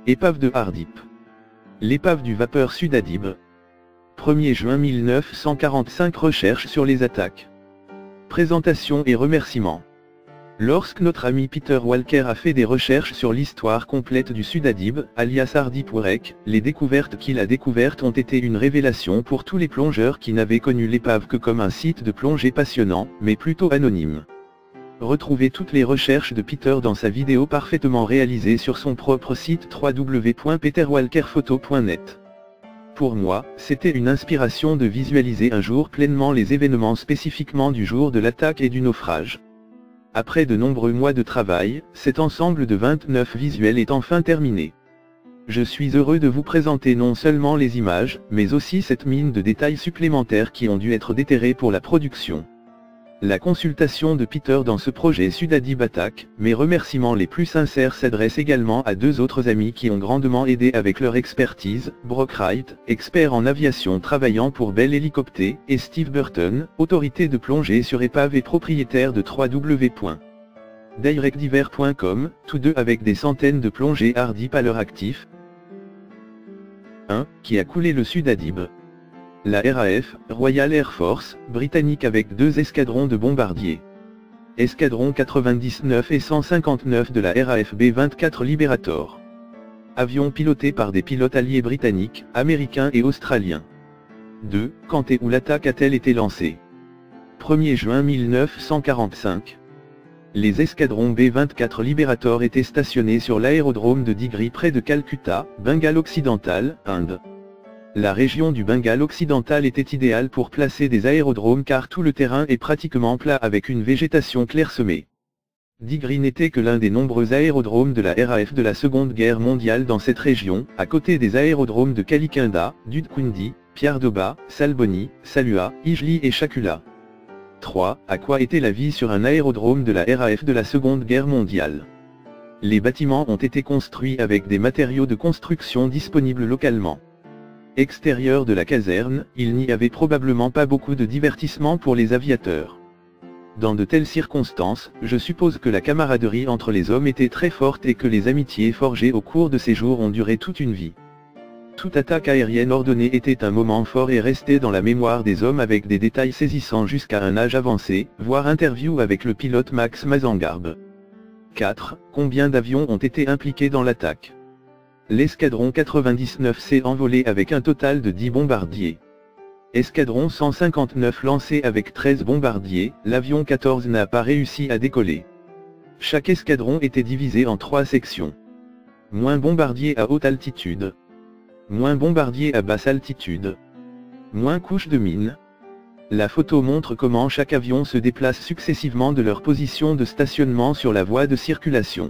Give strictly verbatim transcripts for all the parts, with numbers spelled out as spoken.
Épave de Hardip. L'épave du vapeur Sudadib. premier juin mille neuf cent quarante-cinq. Recherche sur les attaques. Présentation et remerciements. Lorsque notre ami Peter Walker a fait des recherches sur l'histoire complète du Sudadib, alias Hardip Wreck, les découvertes qu'il a découvertes ont été une révélation pour tous les plongeurs qui n'avaient connu l'épave que comme un site de plongée passionnant, mais plutôt anonyme. Retrouvez toutes les recherches de Peter dans sa vidéo parfaitement réalisée sur son propre site w w w point peter walker photo point net. Pour moi, c'était une inspiration de visualiser un jour pleinement les événements spécifiquement du jour de l'attaque et du naufrage. Après de nombreux mois de travail, cet ensemble de vingt-neuf visuels est enfin terminé. Je suis heureux de vous présenter non seulement les images, mais aussi cette mine de détails supplémentaires qui ont dû être déterrés pour la production. La consultation de Peter dans ce projet Sudadib Attack, mes remerciements les plus sincères s'adressent également à deux autres amis qui ont grandement aidé avec leur expertise, Brock Wright, expert en aviation travaillant pour Bell Helicopter, et Steve Burton, autorité de plongée sur épave et propriétaire de w w w point directdiver point com, tous deux avec des centaines de plongées Hardip à leur actif. un. Qui a coulé le Sudadib. La R A F, Royal Air Force, britannique avec deux escadrons de bombardiers. Escadron quatre-vingt-dix-neuf et cent cinquante-neuf de la R A F B vingt-quatre Liberator. Avion piloté par des pilotes alliés britanniques, américains et australiens. deux. Quand et où l'attaque a-t-elle été lancée? premier juin mille neuf cent quarante-cinq. Les escadrons B vingt-quatre Liberator étaient stationnés sur l'aérodrome de Digri près de Calcutta, Bengale occidental, Inde. La région du Bengale occidental était idéale pour placer des aérodromes car tout le terrain est pratiquement plat avec une végétation clairsemée. Digri n'était que l'un des nombreux aérodromes de la R A F de la Seconde Guerre mondiale dans cette région, à côté des aérodromes de Kalikunda, Dudkundi, Pierdoba, Salboni, Salua, Ijli et Shakula. trois. À quoi était la vie sur un aérodrome de la R A F de la Seconde Guerre mondiale? Les bâtiments ont été construits avec des matériaux de construction disponibles localement. Extérieur de la caserne, il n'y avait probablement pas beaucoup de divertissement pour les aviateurs. Dans de telles circonstances, je suppose que la camaraderie entre les hommes était très forte et que les amitiés forgées au cours de ces jours ont duré toute une vie. Toute attaque aérienne ordonnée était un moment fort et restait dans la mémoire des hommes avec des détails saisissants jusqu'à un âge avancé, voire interview avec le pilote Max Mazengarb. quatre. Combien d'avions ont été impliqués dans l'attaque? L'escadron quatre-vingt-dix-neuf s'est envolé avec un total de dix bombardiers. Escadron cent cinquante-neuf lancé avec treize bombardiers, l'avion quatorze n'a pas réussi à décoller. Chaque escadron était divisé en trois sections. Moins bombardiers à haute altitude. Moins bombardiers à basse altitude. Moins couche de mine. La photo montre comment chaque avion se déplace successivement de leur position de stationnement sur la voie de circulation.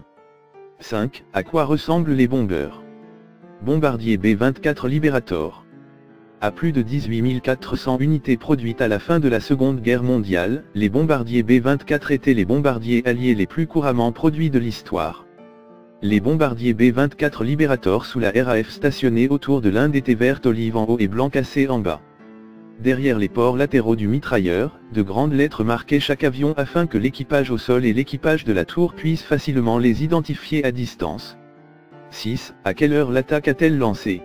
cinq. À quoi ressemblent les bombeurs? Bombardier B vingt-quatre Liberator. À plus de dix-huit mille quatre cents unités produites à la fin de la Seconde Guerre mondiale, les bombardiers B vingt-quatre étaient les bombardiers alliés les plus couramment produits de l'histoire. Les bombardiers B vingt-quatre Liberator sous la R A F stationnés autour de l'Inde étaient vert olive en haut et blanc cassé en bas. Derrière les ports latéraux du mitrailleur, de grandes lettres marquaient chaque avion afin que l'équipage au sol et l'équipage de la tour puissent facilement les identifier à distance. six. À quelle heure l'attaque a-t-elle lancé?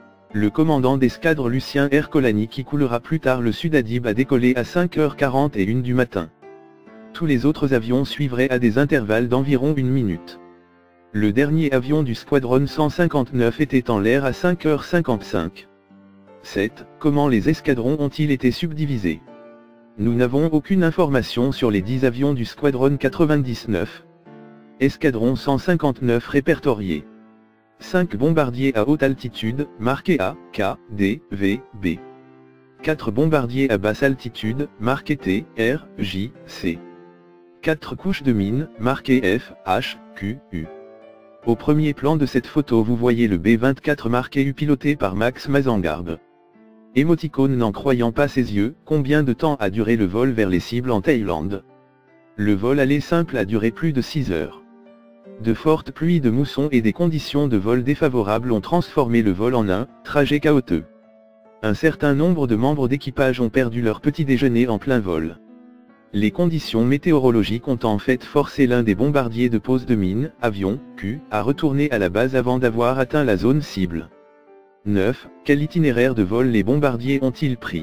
Le commandant d'escadre Lucien Ercolani qui coulera plus tard le Sudadib a décollé à cinq heures quarante et une du matin. Tous les autres avions suivraient à des intervalles d'environ une minute. Le dernier avion du squadron cent cinquante-neuf était en l'air à cinq heures cinquante-cinq. sept. Comment les escadrons ont-ils été subdivisés? Nous n'avons aucune information sur les dix avions du squadron quatre-vingt-dix-neuf. Escadron cent cinquante-neuf répertorié. cinq bombardiers à haute altitude, marqués A, K, D, V, B. quatre bombardiers à basse altitude, marqués T, R, J, C. quatre couches de mines, marquées F, H, Q, U. Au premier plan de cette photo vous voyez le B vingt-quatre marqué U piloté par Max Mazengarb. Émoticône n'en croyant pas ses yeux, combien de temps a duré le vol vers les cibles en Thaïlande? Le vol aller simple a duré plus de six heures. De fortes pluies de mousson et des conditions de vol défavorables ont transformé le vol en un trajet chaotique. Un certain nombre de membres d'équipage ont perdu leur petit déjeuner en plein vol. Les conditions météorologiques ont en fait forcé l'un des bombardiers de pose de mine, avion, Q, à retourner à la base avant d'avoir atteint la zone cible. neuf. Quel itinéraire de vol les bombardiers ont-ils pris?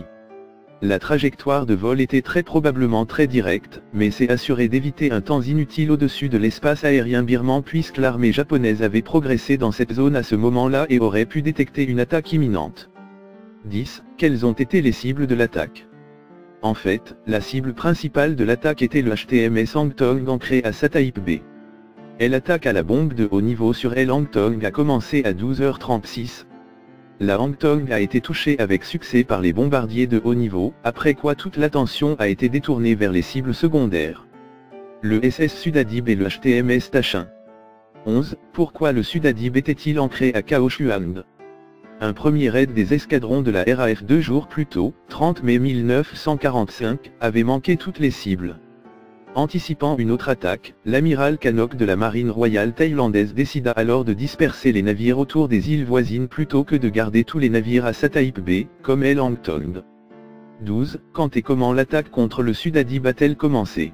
La trajectoire de vol était très probablement très directe, mais c'est assuré d'éviter un temps inutile au-dessus de l'espace aérien birman puisque l'armée japonaise avait progressé dans cette zone à ce moment-là et aurait pu détecter une attaque imminente. dix. Quelles ont été les cibles de l'attaque? En fait, la cible principale de l'attaque était le H T M S Hangtong ancré à Sataip B. Elle attaque à la bombe de haut niveau sur elle Hangtong a commencé à douze heures trente-six. La Hangtong a été touchée avec succès par les bombardiers de haut niveau, après quoi toute l'attention a été détournée vers les cibles secondaires. Le S S Sudadib et le H T M S Tachin. onze. Pourquoi le Sudadib était-il ancré à Kaohsiung? Un premier raid des escadrons de la R A F deux jours plus tôt, trente mai mille neuf cent quarante-cinq, avait manqué toutes les cibles. Anticipant une autre attaque, l'amiral Kanok de la marine royale thaïlandaise décida alors de disperser les navires autour des îles voisines plutôt que de garder tous les navires à Sataip B, comme El Hangtong. douze. Quand et comment l'attaque contre le Sudadib a-t-elle commencé?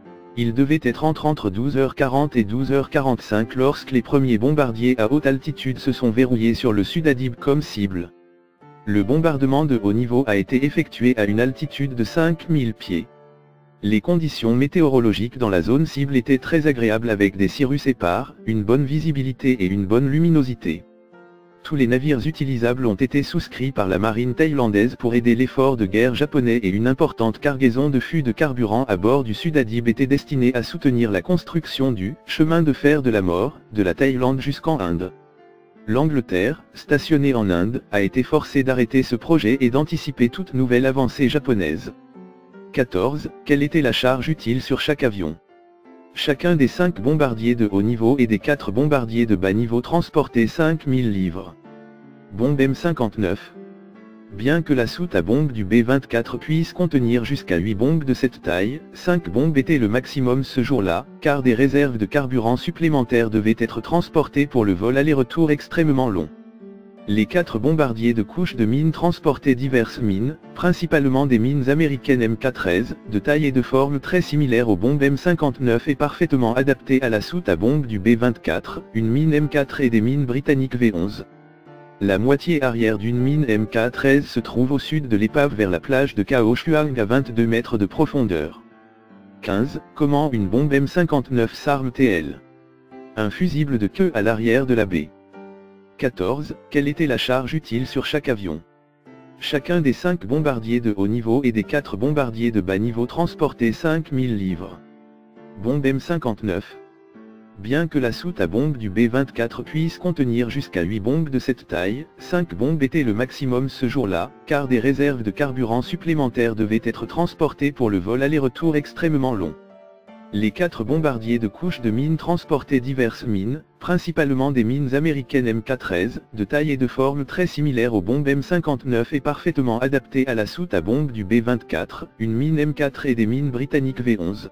Il devait être entre entre douze heures quarante et douze heures quarante-cinq lorsque les premiers bombardiers à haute altitude se sont verrouillés sur le Sudadib comme cible. Le bombardement de haut niveau a été effectué à une altitude de cinq mille pieds. Les conditions météorologiques dans la zone cible étaient très agréables avec des cirrus épars, une bonne visibilité et une bonne luminosité. Tous les navires utilisables ont été souscrits par la marine thaïlandaise pour aider l'effort de guerre japonais et une importante cargaison de fûts de carburant à bord du Sudadib était destinée à soutenir la construction du « chemin de fer de la mort » de la Thaïlande jusqu'en Inde. L'Angleterre, stationnée en Inde, a été forcée d'arrêter ce projet et d'anticiper toute nouvelle avancée japonaise. quatorze. Quelle était la charge utile sur chaque avion? Chacun des cinq bombardiers de haut niveau et des quatre bombardiers de bas niveau transportait cinq mille livres. Bombe M cinquante-neuf. Bien que la soute à bombe du B vingt-quatre puisse contenir jusqu'à huit bombes de cette taille, cinq bombes étaient le maximum ce jour-là, car des réserves de carburant supplémentaires devaient être transportées pour le vol aller-retour extrêmement long. Les quatre bombardiers de couches de mines transportaient diverses mines, principalement des mines américaines M K treize, de taille et de forme très similaires aux bombes M cinquante-neuf et parfaitement adaptées à la soute à bombe du B vingt-quatre, une mine M quatre et des mines britanniques V onze. La moitié arrière d'une mine M K treize se trouve au sud de l'épave vers la plage de Kaohsiung à vingt-deux mètres de profondeur. quinze. Comment une bombe M cinquante-neuf s'arme-t-elle? Un fusible de queue à l'arrière de la baie. quatorze. Quelle était la charge utile sur chaque avion? Chacun des cinq bombardiers de haut niveau et des quatre bombardiers de bas niveau transportait cinq mille livres. Bombe M cinquante-neuf. Bien que la soute à bombe du B vingt-quatre puisse contenir jusqu'à huit bombes de cette taille, cinq bombes étaient le maximum ce jour-là, car des réserves de carburant supplémentaires devaient être transportées pour le vol aller-retour extrêmement long. Les quatre bombardiers de couches de mines transportaient diverses mines, principalement des mines américaines M K treize, de taille et de forme très similaires aux bombes M cinquante-neuf et parfaitement adaptées à la soute à bombe du B vingt-quatre, une mine M quatre et des mines britanniques V onze.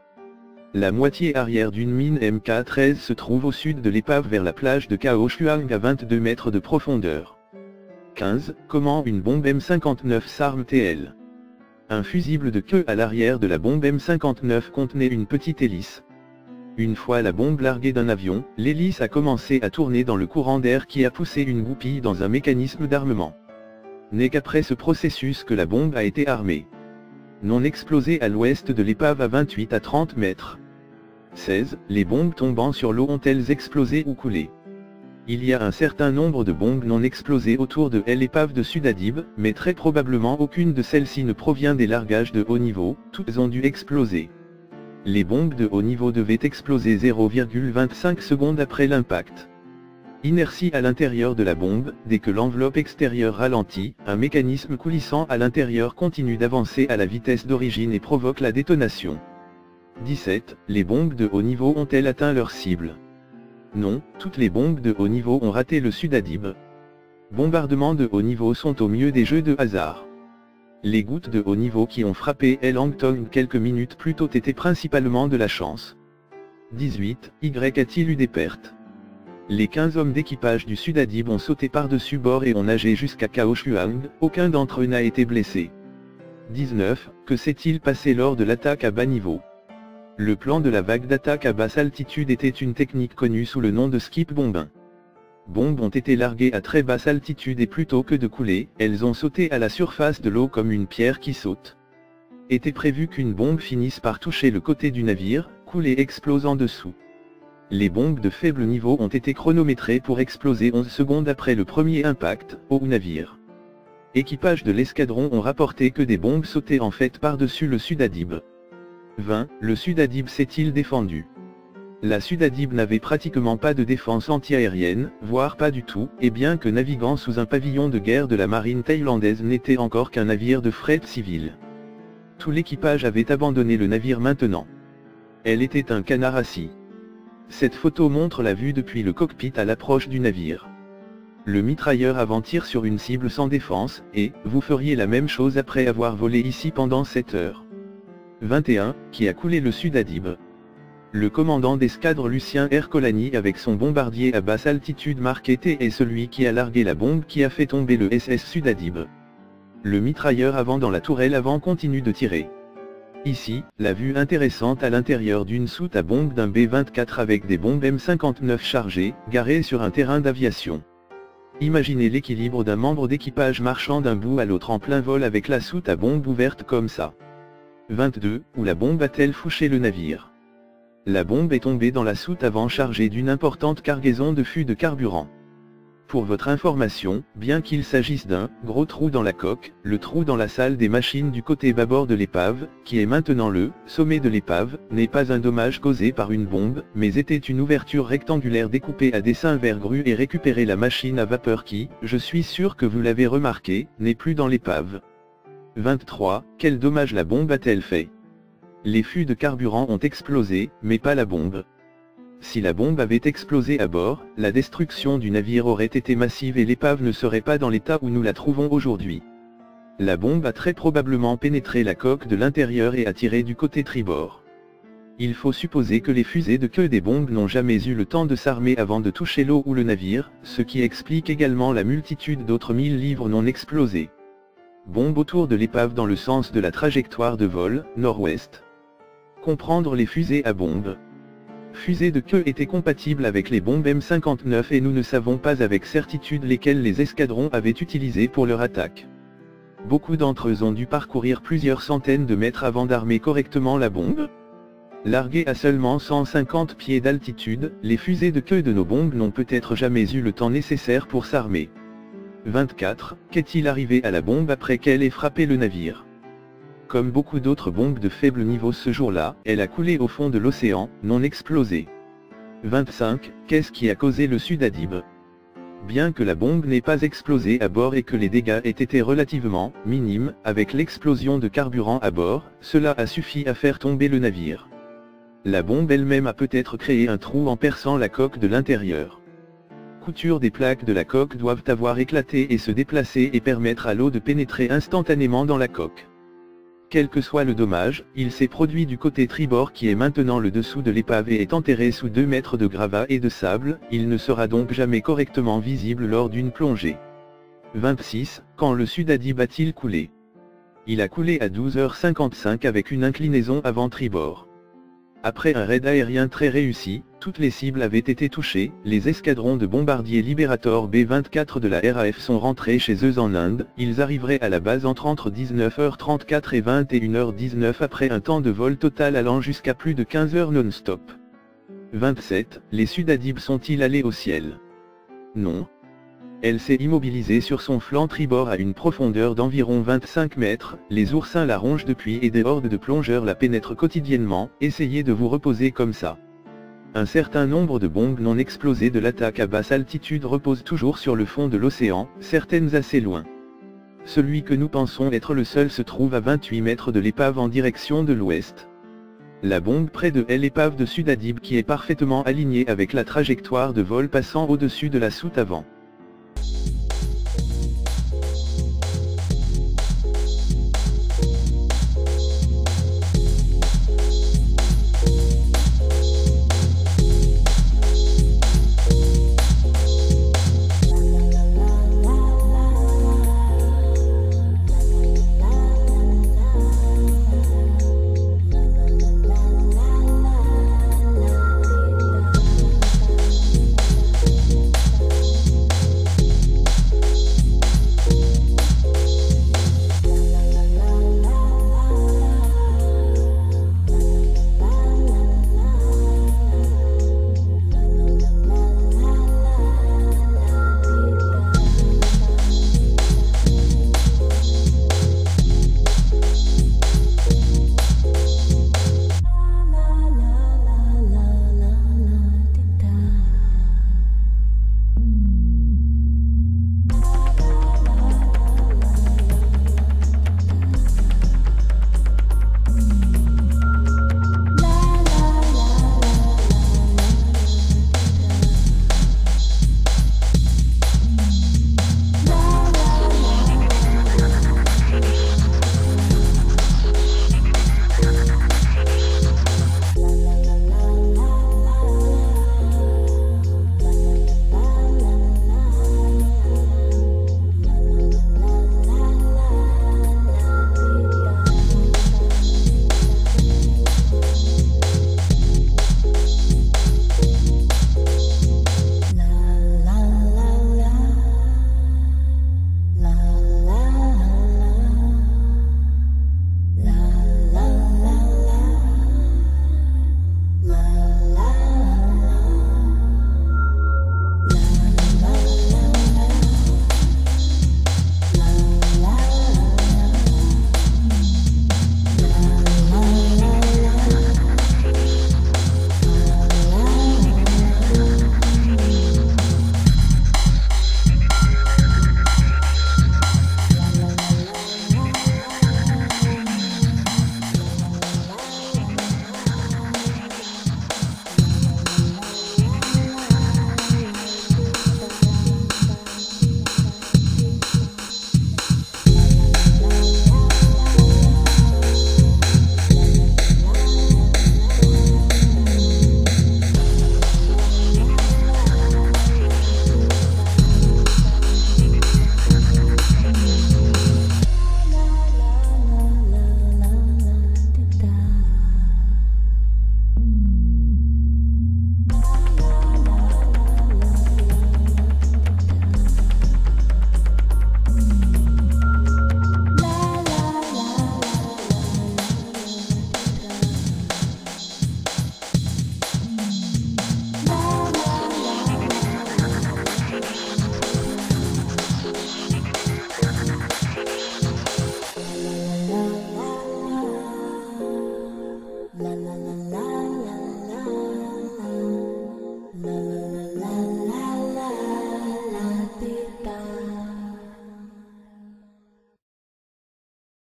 La moitié arrière d'une mine M K treize se trouve au sud de l'épave vers la plage de Kaohsiung à vingt-deux mètres de profondeur. quinze. Comment une bombe M cinquante-neuf s'arme-t-elle? Un fusible de queue à l'arrière de la bombe M cinquante-neuf contenait une petite hélice. Une fois la bombe larguée d'un avion, l'hélice a commencé à tourner dans le courant d'air qui a poussé une goupille dans un mécanisme d'armement. N'est qu'après ce processus que la bombe a été armée. Non explosée à l'ouest de l'épave à vingt-huit à trente mètres. seize. Les bombes tombant sur l'eau ont-elles explosé ou coulé? Il y a un certain nombre de bombes non explosées autour de l'épave de Sudadib, mais très probablement aucune de celles-ci ne provient des largages de haut niveau, toutes ont dû exploser. Les bombes de haut niveau devaient exploser zéro virgule vingt-cinq secondes après l'impact. Inertie à l'intérieur de la bombe, dès que l'enveloppe extérieure ralentit, un mécanisme coulissant à l'intérieur continue d'avancer à la vitesse d'origine et provoque la détonation. dix-sept. Les bombes de haut niveau ont-elles atteint leur cible? Non, toutes les bombes de haut niveau ont raté le Sudadib. Bombardements de haut niveau sont au mieux des jeux de hasard. Les gouttes de haut niveau qui ont frappé El Hangtong quelques minutes plus tôt étaient principalement de la chance. dix-huit. Y a-t-il eu des pertes? Les quinze hommes d'équipage du Sudadib ont sauté par-dessus bord et ont nagé jusqu'à Kaohsiung, aucun d'entre eux n'a été blessé. dix-neuf, que s'est-il passé lors de l'attaque à bas niveau? Le plan de la vague d'attaque à basse altitude était une technique connue sous le nom de skip bombing. Bombes ont été larguées à très basse altitude et plutôt que de couler, elles ont sauté à la surface de l'eau comme une pierre qui saute. Était prévu qu'une bombe finisse par toucher le côté du navire, couler et explose en dessous. Les bombes de faible niveau ont été chronométrées pour exploser onze secondes après le premier impact, au navire. Équipage de l'escadron ont rapporté que des bombes sautaient en fait par-dessus le Sudadib. vingt. Le Sudadib s'est-il défendu? La Sudadib n'avait pratiquement pas de défense antiaérienne, voire pas du tout, et bien que naviguant sous un pavillon de guerre de la marine thaïlandaise n'était encore qu'un navire de fret civil. Tout l'équipage avait abandonné le navire maintenant. Elle était un canard assis. Cette photo montre la vue depuis le cockpit à l'approche du navire. Le mitrailleur avant tire sur une cible sans défense, et, vous feriez la même chose après avoir volé ici pendant sept heures. vingt et un, qui a coulé le Sudadib. Le commandant d'escadre Lucien Ercolani avec son bombardier à basse altitude marqué T est celui qui a largué la bombe qui a fait tomber le S S Sudadib. Le mitrailleur avant dans la tourelle avant continue de tirer. Ici, la vue intéressante à l'intérieur d'une soute à bombe d'un B vingt-quatre avec des bombes M cinquante-neuf chargées, garées sur un terrain d'aviation. Imaginez l'équilibre d'un membre d'équipage marchant d'un bout à l'autre en plein vol avec la soute à bombe ouverte comme ça. vingt-deux, où la bombe a-t-elle fouché le navire? La bombe est tombée dans la soute avant chargée d'une importante cargaison de fûts de carburant. Pour votre information, bien qu'il s'agisse d'un gros trou dans la coque, le trou dans la salle des machines du côté bâbord de l'épave, qui est maintenant le sommet de l'épave, n'est pas un dommage causé par une bombe, mais était une ouverture rectangulaire découpée à dessin vers grue et récupérer la machine à vapeur qui, je suis sûr que vous l'avez remarqué, n'est plus dans l'épave. vingt-trois, quel dommage la bombe a-t-elle fait? Les fûts de carburant ont explosé, mais pas la bombe. Si la bombe avait explosé à bord, la destruction du navire aurait été massive et l'épave ne serait pas dans l'état où nous la trouvons aujourd'hui. La bombe a très probablement pénétré la coque de l'intérieur et a tiré du côté tribord. Il faut supposer que les fusées de queue des bombes n'ont jamais eu le temps de s'armer avant de toucher l'eau ou le navire, ce qui explique également la multitude d'autres mille livres non explosées. Bombe autour de l'épave dans le sens de la trajectoire de vol, nord-ouest. Comprendre les fusées à bombes. Fusées de queue étaient compatibles avec les bombes M cinquante-neuf et nous ne savons pas avec certitude lesquelles les escadrons avaient utilisées pour leur attaque. Beaucoup d'entre eux ont dû parcourir plusieurs centaines de mètres avant d'armer correctement la bombe. Larguées à seulement cent cinquante pieds d'altitude, les fusées de queue de nos bombes n'ont peut-être jamais eu le temps nécessaire pour s'armer. vingt-quatre, qu'est-il arrivé à la bombe après qu'elle ait frappé le navire? Comme beaucoup d'autres bombes de faible niveau ce jour-là, elle a coulé au fond de l'océan, non explosée. vingt-cinq, qu'est-ce qui a causé le Sudadib? Bien que la bombe n'ait pas explosé à bord et que les dégâts aient été relativement minimes, avec l'explosion de carburant à bord, cela a suffi à faire tomber le navire. La bombe elle-même a peut-être créé un trou en perçant la coque de l'intérieur. Coutures des plaques de la coque doivent avoir éclaté et se déplacer et permettre à l'eau de pénétrer instantanément dans la coque. Quel que soit le dommage, il s'est produit du côté tribord qui est maintenant le dessous de l'épave et est enterré sous deux mètres de gravats et de sable, il ne sera donc jamais correctement visible lors d'une plongée. vingt-six, quand le Sudadib a-t-il coulé? Il a coulé à douze heures cinquante-cinq avec une inclinaison avant tribord. Après un raid aérien très réussi, toutes les cibles avaient été touchées, les escadrons de bombardiers Liberator B vingt-quatre de la R A F sont rentrés chez eux en Inde, ils arriveraient à la base entre entre dix-neuf heures trente-quatre et vingt et une heures dix-neuf après un temps de vol total allant jusqu'à plus de quinze heures non-stop. vingt-sept, les Sudadib sont-ils allés au ciel? Non. Elle s'est immobilisée sur son flanc tribord à une profondeur d'environ vingt-cinq mètres, les oursins la rongent depuis et des hordes de plongeurs la pénètrent quotidiennement, essayez de vous reposer comme ça. Un certain nombre de bombes non explosées de l'attaque à basse altitude reposent toujours sur le fond de l'océan, certaines assez loin. Celui que nous pensons être le seul se trouve à vingt-huit mètres de l'épave en direction de l'ouest. La bombe près de elle l'épave de Sudadib qui est parfaitement alignée avec la trajectoire de vol passant au-dessus de la soute avant.